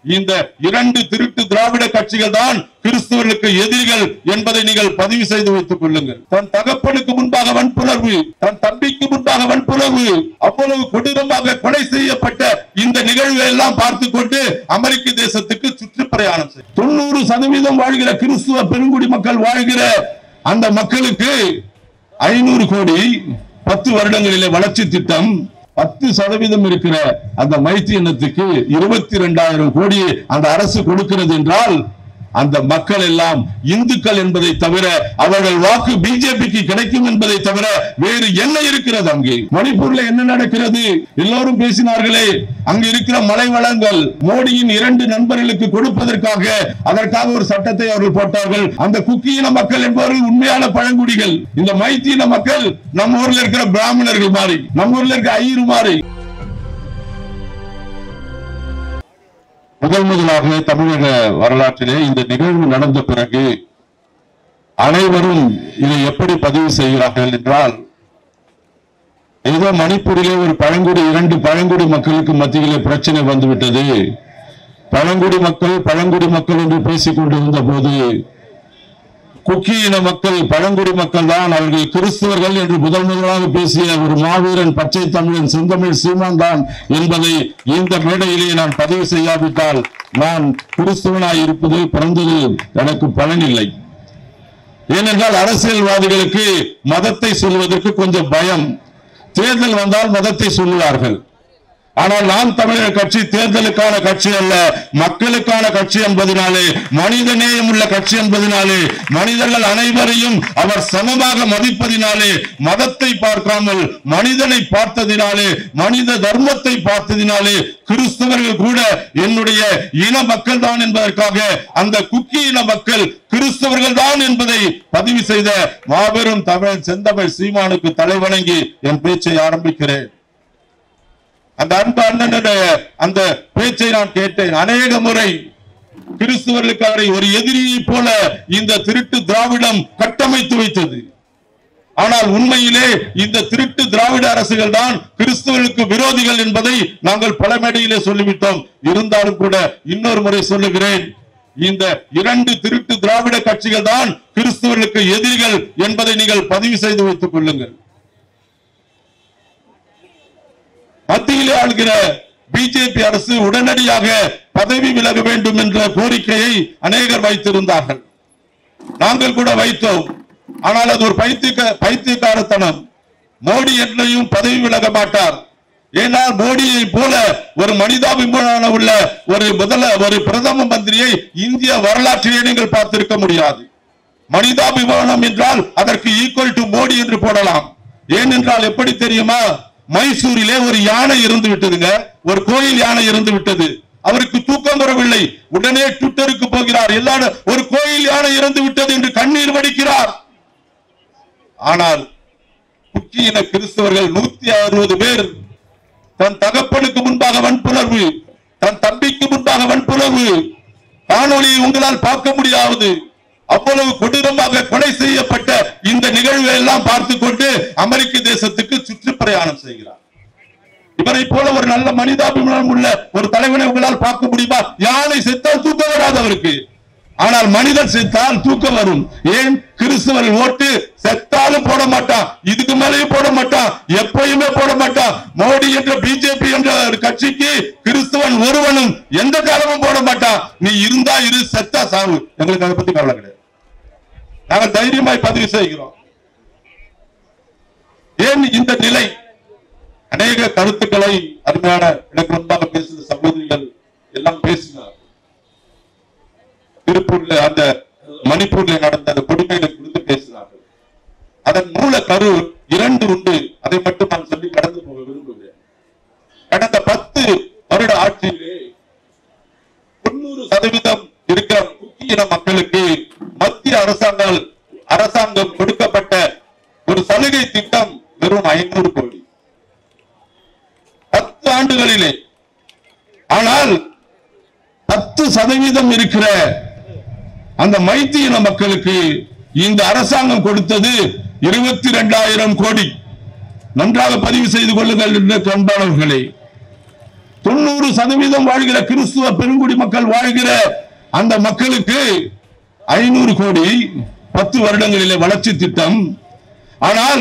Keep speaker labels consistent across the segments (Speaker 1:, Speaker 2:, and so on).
Speaker 1: இந்த இரண்டு திருட்டு திராவிட கட்சிகள் தான் கிறிஸ்தவர்களுக்கு எதிரிகள் என்பதை நீங்கள் பதிவு செய்து வைத்துக் கொள்ளுங்கள். தன் தகப்பனுக்கு முன்பாக வன்புணர்வு, தன் தம்பிக்கு முன்பாக வன்புணர்வு, அவ்வளவு கொடூரமாக கொலை செய்யப்பட்ட இந்த நிகழ்வை எல்லாம் பார்த்துக் கொண்டு அமெரிக்க தேசத்துக்கு சுற்றுப்பிரயாணம் 90% வாழ்கிற கிறிஸ்துவ பெருங்குடி மக்கள் வாழ்கிற அந்த மக்களுக்கு 500 கோடி 10 வருடங்களிலே வளர்ச்சி திட்டம், 10% இருக்கிற அந்த மைத்தி இனத்துக்கு 22,000 கோடி அந்த அரசு கொடுக்கிறது என்றால் அந்த மக்கள் எல்லாம் இந்துக்கள் என்பதை தவிர அவர்கள் வாக்கு பிஜேபிக்கு கிடைக்கும் என்பதை தவிர வேறு என்ன இருக்கிறது? அங்கே மணிப்பூர்ல என்ன நடக்கிறது? எல்லோரும் பேசினார்களே, அங்கு இருக்கிற மலை வளங்கள் மோடியின் 2 நண்பர்களுக்கு கொடுப்பதற்காக அதற்காக ஒரு சட்டத்தை அவர்கள் போட்டார்கள். அந்த குக்கியின மக்கள் என்பவர்கள் உண்மையான பழங்குடிகள். இந்த மைத்தியின மக்கள் நம்ம ஊர்ல இருக்கிற பிராமணர்கள் மாதிரி, நம்ம ஊர்ல இருக்கிற ஐயரு மாதிரி. முதலாக தமிழக வரலாற்றிலே இந்த நிகழ்வு நடந்த பிறகு அனைவரும் இதை எப்படி பதிவு செய்கிறார்கள் என்றால், ஏதோ மணிப்பூரிலே ஒரு பழங்குடி 2 பழங்குடி மக்களுக்கு மத்தியிலே பிரச்சனை வந்துவிட்டது, பழங்குடி மக்கள் என்று பேசிக் கொண்டிருந்த போது குக்கி இன மக்கள் பழங்குடி மக்கள் தான், அவர்கள் கிறிஸ்தவர்கள் என்று முதலாக பேசிய ஒரு மாவீரன் பச்சை தமிழன் செந்தமிழ் சீமான் தான் என்பதை இந்த மேடையிலே நான் பதிவு செய்யாவிட்டால் நான் கிறிஸ்தவனாய் இருப்பது பிறந்தது எனக்கு பலனில்லை. ஏனென்றால் அரசியல்வாதிகளுக்கு மதத்தை சொல்வதற்கு கொஞ்சம் பயம். தேர்தல் வந்தால் மதத்தை சொல்லுவார்கள். ஆனால் நாம் தமிழர் கட்சி தேர்தலுக்கான கட்சி அல்ல, மக்களுக்கான கட்சி என்பதனாலே, மனித நேயம் உள்ள கட்சி என்பதனாலே, மனிதர்கள் அனைவரையும் அவர் சமமாக மதிப்பதினாலே, மதத்தை பார்க்காமல் மனிதனை பார்த்ததினாலே, மனித தர்மத்தை பார்த்ததினாலே கிறிஸ்தவர்கள் கூட என்னுடைய இன மக்கள் தான் என்பதற்காக அந்த குக்கி இன மக்கள் கிறிஸ்தவர்கள் தான் என்பதை பதிவு செய்த மாபெரும் தமிழ் செந்தமிழ் சீமானுக்கு தலைவணங்கி என் பேச்சை ஆரம்பிக்கிறேன். அந்த அன்பு அண்ணனுடைய அந்த பேச்சை நான் கேட்டேன். அநேக முறை கிறிஸ்தவர்களுக்கு அவரை ஒரு எதிரியை போல இந்த திருட்டு திராவிடம் கட்டமைத்து வைத்தது. ஆனால் உண்மையிலே இந்த திருட்டு திராவிட அரசுகள் தான் கிறிஸ்தவர்களுக்கு விரோதிகள் என்பதை நாங்கள் பல மேடையிலே சொல்லிவிட்டோம். இருந்தாலும் கூட இன்னொரு முறை சொல்லுகிறேன், இந்த 2 திருட்டு திராவிட கட்சிகள் தான் கிறிஸ்தவர்களுக்கு எதிரிகள் என்பதை நீங்கள் பதிவு செய்து வைத்துக் கொள்ளுங்கள். மத்தியிலே ஆளுகிற பிஜேபி அரசு உடனடியாக பதவி விலக வேண்டும் என்ற கோரிக்கையை அநேகர் வைத்திருந்தார்கள். நாங்கள் கூட வைத்தோம். ஆனால் அது ஒரு பைத்தியக்காரத்தனம். மோடி என்றையும் பதவி விலக மாட்டார். ஏனால் மோடியை போல ஒரு மனிதாபிமானம் உள்ள ஒரு பிரதம மந்திரியை இந்திய வரலாற்றிலே நீங்கள் பார்த்திருக்க முடியாது. மனிதாபிமானம் என்றால் அதற்கு ஈக்குவல் டு மோடி என்று போடலாம். ஏனென்றால் எப்படி தெரியுமா, மைசூரிலே ஒரு யானை இருந்து விட்டதுங்க, ஒரு கோயில் யானை இருந்து விட்டது. அவருக்கு தூக்கம் வரவில்லை. உடனே ட்விட்டருக்கு போகிறார், எல்லாரும் ஒரு கோயில் யானை இருந்து விட்டது என்று கண்ணீர் வடிக்கிறார். ஆனால் குக்கியின கிறிஸ்தவர்கள் 160 பேர் தன் தகப்பனுக்கு முன்பாக வன்புணர்வு, தன் தம்பிக்கு முன்பாக வன்புணர்வு, காணொலியை உங்களால் பார்க்க முடியாது, அவ்வளவு கொடூரமாக கொலை செய்யப்பட்ட இந்த நிகழ்வை எல்லாம் பார்த்துக் கொண்டு அமெரிக்க தேசத்துக்கு சுற்றுப்பிரயாணம் செய்கிறார். இவரை போல ஒரு நல்ல மனிதாபிமானம் உள்ள ஒரு தலைவனை உங்களால் பார்க்க முடியுமா? யானை செத்தால் தூக்கம் வராது அவருக்கு, ஆனால் மனிதன் செத்தால் தூக்கம் வரும். ஏன்? கிறிஸ்தவர்கள் ஓட்டு செத்தாலும் போட மாட்டான், இதுக்கு மேலேயும் போட மாட்டான், எப்பயுமே போட மாட்டான். மோடி என்ற பிஜேபி என்ற கட்சிக்கு கிறிஸ்தவன் ஒருவனும் எந்த காலமும் போட மாட்டான். நீ இருந்தா இரு, செத்தா சாவு, எங்களுக்கு அதை பத்தி கவலை கிடையாது. நாங்கள் தைரியமாய் பதிவு செய்கிறோம். ஏன் இந்த நிலை? அநேக கருத்துக்களை அருமையான எனக்கு முன்பாக பேசுகிற சகோதரிகள் எல்லாம் பேசினார். திருப்பூர்ல அந்த மணிப்பூர்ல நடந்த அந்த கொடுமைகளை குறித்து பேசினார்கள். அதன் மூல கரு 2 உண்டு. அதை மட்டும் நான் சொல்லி கடந்து போக விரும்புகிறேன். கடந்த 10 வருட ஆட்சியிலே 90% இருக்கிற குக்கியின மக்களுக்கு மத்திய அரசாங்கம் கொடுக்கப்பட்ட ஒரு சலுகை திட்டம் வெறும் 500 கோடி 10 ஆண்டுகளிலே. ஆனால் 10% இருக்கிற அந்த மைத்தியின மக்களுக்கு இந்த அரசாங்கம் கொடுத்தது 22,000 கோடி. நன்றாக பதிவு செய்து கொள்ளுங்கள் அன்பானவர்களே. 90% வாழ்கிற கிறிஸ்துவ பெருங்குடி மக்கள் வாழ்கிற அந்த மக்களுக்கு 500 கோடி 10 வருடங்களிலே வளர்ச்சி திட்டம். ஆனால்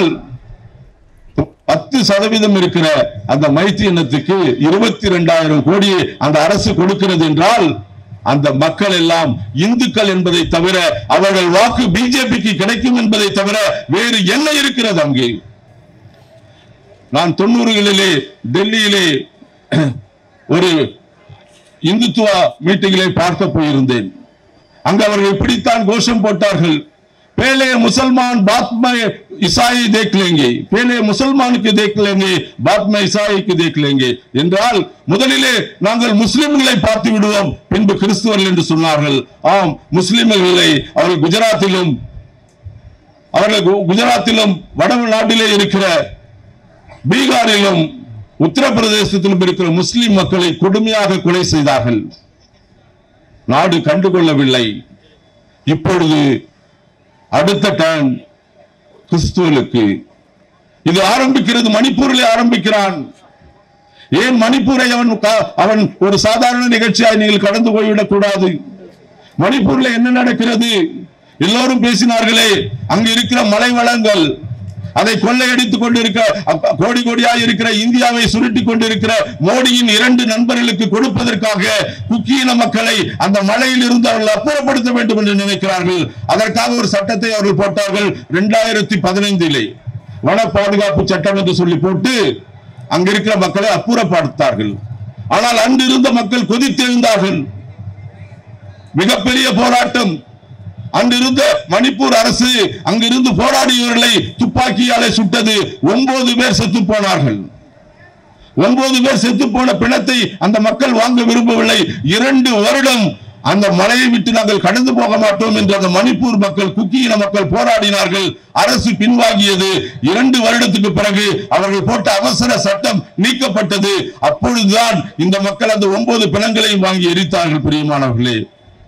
Speaker 1: 10% இருக்கிற அந்த மைத்தி இனத்துக்கு 22,000 கோடி அந்த அரசு கொடுக்கிறது என்றால் அந்த மக்கள் எல்லாம் இந்துக்கள் என்பதை தவிர அவர்கள் வாக்கு பிஜேபிக்கு கிடைக்கும் என்பதை தவிர வேறு என்ன இருக்கிறது அங்கே? நான் 90களிலே டெல்லியிலே ஒரு இந்துத்துவ மீட்டிங்களை பார்க்க போயிருந்தேன். அங்கு அவர்கள் இப்படித்தான் கோஷம் போட்டார்கள், पहले मुसलमान बाद में ईसाई देख लेंगे, पहले मुसलमान के देख लेंगे, बाद में ईसाई के देख लेंगे என்றால் முதலிலே நாங்கள் முஸ்லிம்களை பார்த்து விடுவோம், பின்பு கிறிஸ்தவர்கள் என்று சொன்னார்கள். ஆம், முஸ்லிம்களை அவர்கள் குஜராத்திலும் வடநாட்டிலே இருக்கிற பீகாரிலும் உத்தரப்பிரதேசத்திலும் இருக்கிற முஸ்லிம் மக்களை கொடுமையாக கொலை செய்தார்கள். நாடு கண்டுகொள்ளவில்லை. இப்பொழுது அடுத்த டைம் கிறிஸ்துவர்களுக்கு இது ஆரம்பிக்கிறது. மணிப்பூரிலே ஆரம்பிக்கிறான். ஏன் மணிப்பூரை அவன் ஒரு சாதாரண நிகழ்ச்சியாய் நீங்கள் கடந்து போய்விடக் கூடாது? மணிப்பூர்ல என்ன நடக்கிறது? எல்லோரும் பேசினார்களே, அங்கு இருக்கிற மலை வளங்கள், அதை கொள்ளையடித்துக் கொண்டிருக்க கோடி கோடியாக இருக்கிற இந்தியாவை சுருட்டி கொண்டிருக்கிற மோடியின் 2 நண்பர்களுக்கு கொடுப்பதற்காக குக்கியின மக்களை அந்த மலையில் இருந்து அவர்கள் அப்புறப்படுத்த வேண்டும் என்று நினைக்கிறார்கள். அதற்காக ஒரு சட்டத்தை அவர்கள் போட்டார்கள் 2015 வன பாதுகாப்பு சட்டம் என்று சொல்லி போட்டு அங்க இருக்கிற மக்களை அப்புறப்படுத்தார்கள். ஆனால் அன்று இருந்த மக்கள் கொதித்தெழுந்தார்கள். மிகப்பெரிய போராட்டம். அங்கிருந்த மணிப்பூர் அரசு அங்கிருந்து போராடியவர்களை துப்பாக்கியாலே சுட்டது. 9 பேர் செத்து போனார்கள். 9 பேர் செத்து போன பிணத்தை அந்த மக்கள் வாங்க விரும்பவில்லை. 2 வருடம் அந்த மலையை விட்டு நாங்கள் கடந்து போக மாட்டோம் என்று அந்த மணிப்பூர் மக்கள், குக்கியின மக்கள் போராடினார்கள். அரசு பின்வாங்கியது. 2 வருடத்துக்கு பிறகு அவர்கள் போட்ட அவசர சட்டம் நீக்கப்பட்டது. அப்பொழுதுதான் இந்த மக்கள் அந்த 9 பிணங்களையும் வாங்கி எரித்தார்கள். பிரியமானவர்களே,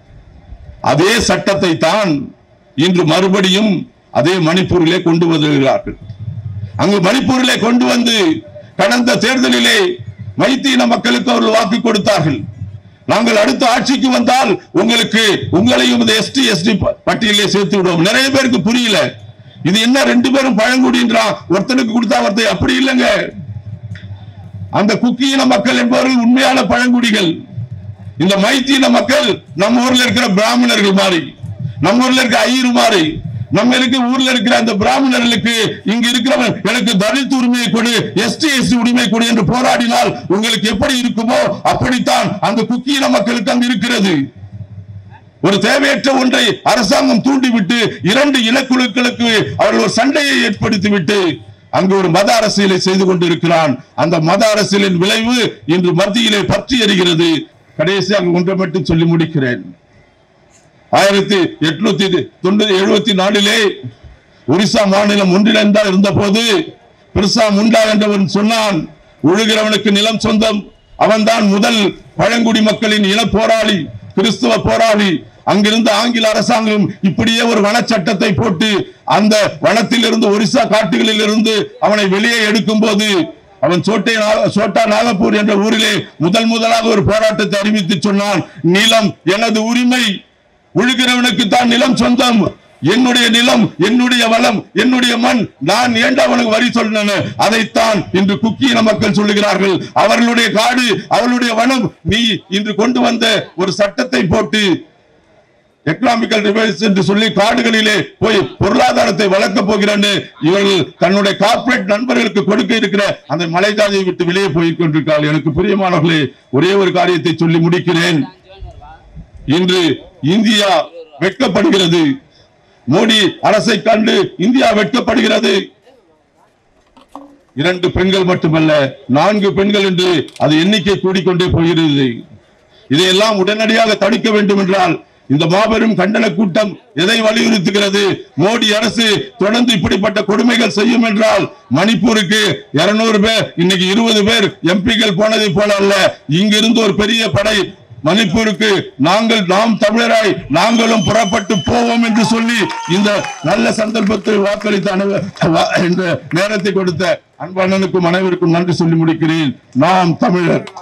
Speaker 1: அதே சட்டத்தை தான் இன்று மறுபடியும் அதே மணிப்பூரிலே கொண்டு வருகிறார்கள். அங்கு மணிப்பூரிலே கொண்டு வந்து கடந்த தேர்தலிலே மைத்தியின மக்களுக்கு அவர்கள் வாக்கு கொடுத்தார்கள். நாங்கள் அடுத்த ஆட்சிக்கு வந்தால் உங்களையும் இந்த எஸ்டி பட்டியலே சேர்த்து விடுவோம். நிறைய பேருக்கு புரியல, இது என்ன 2 பேரும் பழங்குடின்றான், ஒருத்தனுக்கு கொடுத்தா ஒருத்தர். அப்படி இல்லைங்க. அந்த குக்கியின மக்கள் என்பவர்கள் உண்மையான பழங்குடிகள். இந்த மைத்தியின மக்கள் நம்ம ஊர்ல இருக்கிற பிராமணர்கள் மாதிரி, நம்ம ஊர்ல இருக்கிற ஐயர் மாதிரி, நம்ம ஊர்ல இருக்கிற அந்த பிராமணர்களுக்கு இங்க இருக்கிறவன் எனக்கு தலித் உரிமையை கொடு, எஸ்டி உரிமை கொடு என்று போராடினால் உங்களுக்கு எப்படி இருக்குமோ அப்படித்தான் அந்த குக்கியின மக்களுக்கு அங்கு இருக்கிறது. ஒரு தேவையற்ற ஒன்றை அரசாங்கம் தூண்டிவிட்டு 2 இனக்குழுக்களுக்கு அவர்கள் ஒரு சண்டையை ஏற்படுத்திவிட்டு அங்கு ஒரு மத அரசியலை செய்து கொண்டிருக்கிறான். அந்த மத அரசியலின் விளைவு இன்று மத்தியிலே பற்றி எறிகிறது. கடைசியாக ஒன்றை மட்டும் சொல்லி முடிக்கிறேன். 1874 ஒரிசா மாநிலம் ஒன்றிணைந்தா இருந்த போது பிர்சா முண்டா என்றவன் சொன்னான், உழுகிறவனுக்கு நிலம் சொந்தம். அவன்தான் முதல் பழங்குடி மக்களின் இன போராளி, கிறிஸ்துவ போராளி. அங்கிருந்த ஆங்கில அரசாங்கம் இப்படியே ஒரு வனச்சட்டத்தை போட்டு அந்த வனத்தில் இருந்து ஒரிசா காட்டுகளில் இருந்து அவனை வெளியே எடுக்கும் போது அவன் சோட்டா நாகப்பூர் என்ற ஊரிலே முதலாக ஒரு போராட்டத்தை அறிவித்து சொன்னான், நிலம் எனது உரிமை, உழுகிறவனுக்கு தான் நிலம் சொந்தம், என்னுடைய நிலம், என்னுடைய வளம், என்னுடைய மண், நான் ஏண்டா அவனுக்கு வரி சொன்னேன். அதைத்தான் இன்று குக்கியின மக்கள் சொல்லுகிறார்கள். அவர்களுடைய காடு, அவர்களுடைய வனம், நீ இன்று கொண்டு வந்த ஒரு சட்டத்தை போட்டு எக்கனாமிக்கல் டிவைஸ் என்று சொல்லி காடுகளிலே போய் பொருளாதாரத்தை வளர்க்க போகிறேன்னு இவர்கள் தன்னுடைய கார்ப்பரேட் நண்பர்களுக்கு கொடுக்க இருக்கிற அந்த மலைஜாதியை விட்டு வெளியே போய் கொண்டிருக்கிறார்கள். எனக்கு பிரியமானவர்களே, ஒரே ஒரு காரியத்தை சொல்லி முடிக்கிறேன். இன்று இந்தியா வெட்கப்படுகிறது. மோடி அரசை கண்டு இந்தியா வெட்கப்படுகிறது. 2 பெண்கள் மட்டுமல்ல, 4 பெண்கள் என்று அது எண்ணிக்கை கூடிக்கொண்டே போகிறது. இதையெல்லாம் உடனடியாக தடுக்க வேண்டும் என்றால் இந்த மாபெரும் கண்டன கூட்டம் எதை வலியுறுத்துகிறது? மோடி அரசு தொடர்ந்து இப்படிப்பட்ட கொடுமைகள் செய்யும் என்றால் மணிப்பூருக்கு 200 பேர், இன்னைக்கு 20 பேர் எம்பிக்கள் போனதை போல அல்ல, இங்கிருந்து ஒரு பெரிய படை மணிப்பூருக்கு நாம் தமிழராய் நாங்களும் புறப்பட்டு போவோம் என்று சொல்லி இந்த நல்ல சந்தர்ப்பத்தில் வாக்களித்த நேரத்தை கொடுத்த அன்பண்ணனுக்கும் அனைவருக்கும் நன்றி சொல்லி முடிக்கிறேன். நாம் தமிழர்.